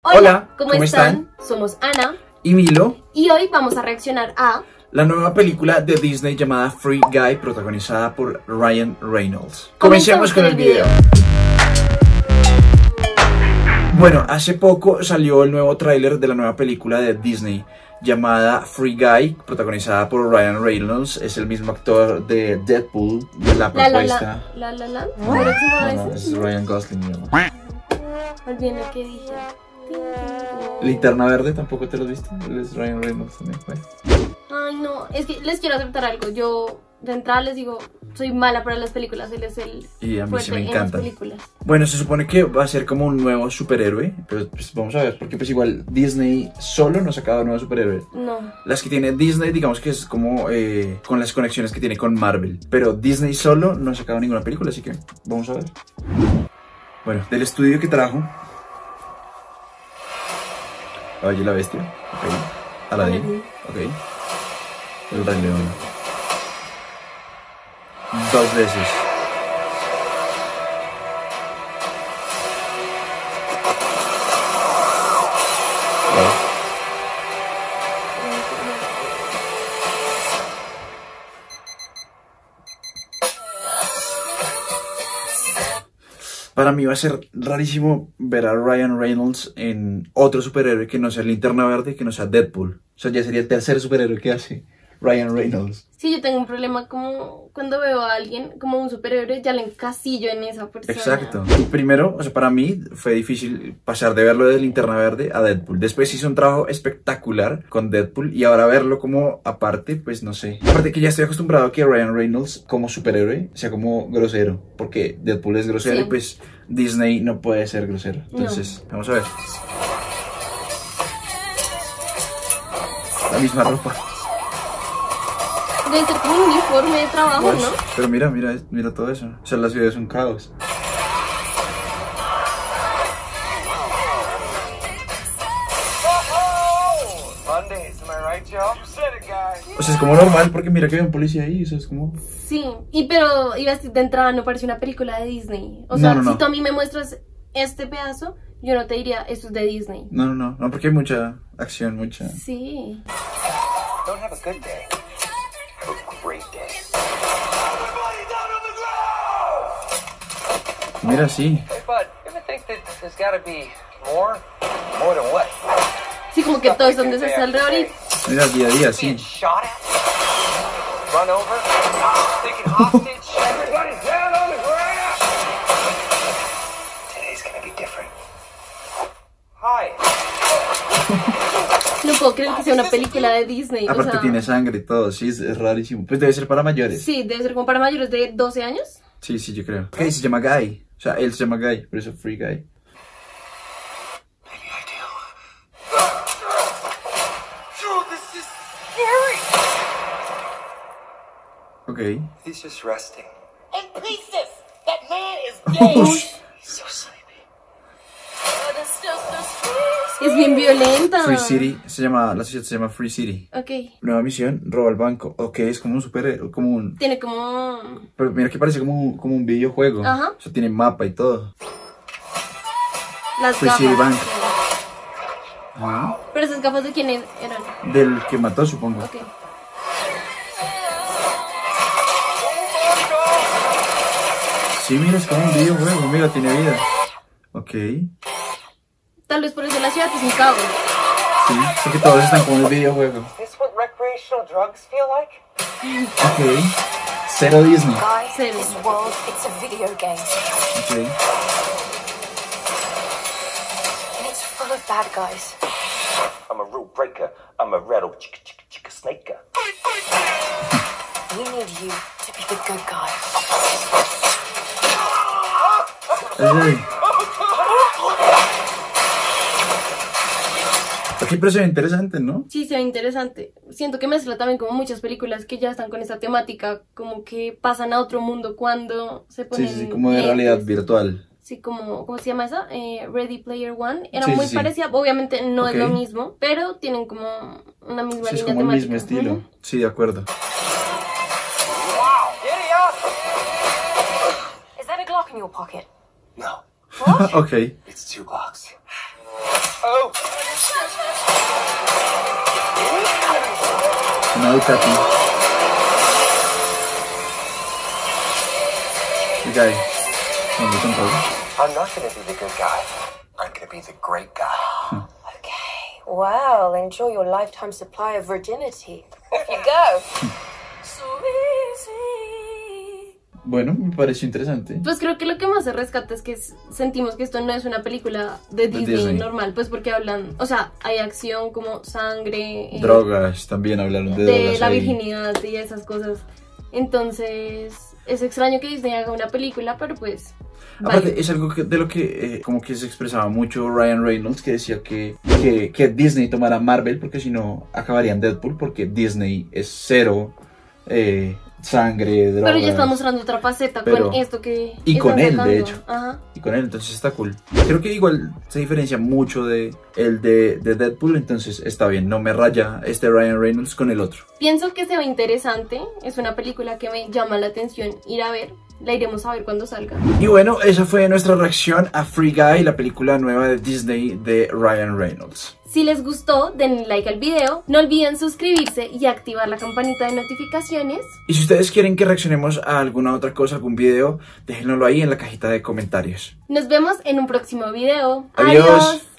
Hola, ¿cómo están? Somos Ana y Milo y hoy vamos a reaccionar a la nueva película de Disney llamada Free Guy, protagonizada por Ryan Reynolds. Comencemos con el video. Bueno, hace poco salió el nuevo tráiler de la nueva película de Disney llamada Free Guy, protagonizada por Ryan Reynolds. Es el mismo actor de Deadpool, de la propuesta. No, es Ryan Gosling. Olviden lo que dije. Linterna Verde, ¿tampoco te lo has visto? Él es Ryan Reynolds también. Ay, no, es que les quiero aceptar algo. Yo de entrada les digo, soy mala para las películas, él es el y a mí sí me en encanta. las películas. Bueno, se supone que va a ser como un nuevo superhéroe, pero pues vamos a ver, porque pues igual Disney solo no ha sacado nuevos superhéroes. No. Las que tiene Disney, digamos que es como con las conexiones que tiene con Marvel, pero Disney solo no ha sacado ninguna película, así que vamos a ver. Bueno, del estudio que trajo La Bella y la Bestia, ok. Aladdin, ok. El Rey León. 2 veces. Wow. Para mí va a ser rarísimo ver a Ryan Reynolds en otro superhéroe que no sea Linterna Verde, que no sea Deadpool. O sea, ya sería el tercer superhéroe que hace Ryan Reynolds. Sí, yo tengo un problema como cuando veo a alguien como un superhéroe, ya le encasillo en esa persona. Exacto. Y primero, o sea, para mí fue difícil pasar de verlo de Linterna Verde a Deadpool. Después hizo un trabajo espectacular con Deadpool y ahora verlo como aparte, pues no sé. Aparte que ya estoy acostumbrado a que Ryan Reynolds como superhéroe sea como grosero, porque Deadpool es grosero, sí. Y pues Disney no puede ser grosero. Entonces, no. Vamos a ver. La misma ropa. Debe ser como un uniforme de trabajo, pues, ¿no? Pero mira todo eso. O sea, la ciudad es un caos. O sea, es como normal porque mira que hay un policía ahí, eso es como... Sí, pero iba a decir, de entrada no parece una película de Disney. O sea, no. Si tú a mí me muestras este pedazo, yo no te diría, esto es de Disney. No, porque hay mucha acción, mucha... Sí. Don't have a good day. Mira, sí. Sí, como que todo es donde se hace alrededor y... Mira, día a día, sí. No puedo creer que sea una película de Disney. Aparte, o sea, tiene sangre y todo, sí, es rarísimo. Pues debe ser para mayores. Sí, debe ser como para mayores de 12 años. Sí, yo creo. Ok, se llama Guy. O sea, él se llama Guy, por eso Free Guy. Ok. He's just resting. In pieces. That man is dead. So sleepy. Es bien violenta. Free City la ciudad se llama Free City. Ok. Nueva misión, roba el banco. Ok, es como un super, como un... Tiene como... Pero mira que parece como un videojuego. Ajá. O sea, tiene mapa y todo. Las Free gafas. City Bank. Ajá. Pero esas gafas de quién eran. Del que mató, supongo. Ok. Sí, mira, es como un videojuego. Mira, tiene vida. Ok. Tal vez por eso la ciudad es un caos. Sí, porque todos están como en el videojuego. Is this what recreational drugs feel like? Ok. Cero Disney. Guys, Cero. this world, it's a video game. Ok. And it's full of bad guys. I'm a rule breaker. I'm a rattle chicka snaker. We need you to be the good guy. Ok, pero se ve interesante, ¿no? Sí, se ve interesante. Siento que mezcla también como muchas películas que ya están con esta temática, como que pasan a otro mundo cuando se ponen... Sí, como de realidad virtual. Sí, como, ¿cómo se llama esa? Ready Player One. Era Sí, muy sí. parecida, obviamente no es lo mismo, pero tienen como una misma Sí, es línea como el temática. mismo estilo. Sí, de acuerdo. Is that a Glock in your pocket? No. What? Ok. It's 2 Glocks. Oh. Una Ducati. El guy. ¿Dónde está todo? I'm not gonna be the good guy. I'm gonna be the great guy. Okay, well, enjoy your lifetime supply of virginity. Off you go. So easy. Bueno, me pareció interesante. Pues creo que lo que más se rescata es que sentimos que esto no es una película de Disney normal, pues porque hablan, o sea, hay acción como sangre, drogas, también hablaron de drogas la ahí. virginidad y esas cosas. Entonces, es extraño que Disney haga una película, pero pues... Aparte, vale. es algo de lo que como que se expresaba mucho Ryan Reynolds, que decía que Disney tomara Marvel, porque si no acabarían Deadpool, porque Disney es cero sangre, drogas. Pero ya está mostrando otra faceta con esto que... Y con él, sacando. de hecho. Ajá. Y con él, entonces está cool. Creo que igual se diferencia mucho de Deadpool, entonces está bien. No me raya este Ryan Reynolds con el otro. Pienso que se ve interesante. Es una película que me llama la atención ir a ver. La iremos a ver cuando salga. Y bueno, esa fue nuestra reacción a Free Guy, la película nueva de Disney de Ryan Reynolds. Si les gustó, denle like al video, no olviden suscribirse y activar la campanita de notificaciones. Y si ustedes quieren que reaccionemos a alguna otra cosa, algún video, déjenlo ahí en la cajita de comentarios. Nos vemos en un próximo video. Adiós. ¡Adiós!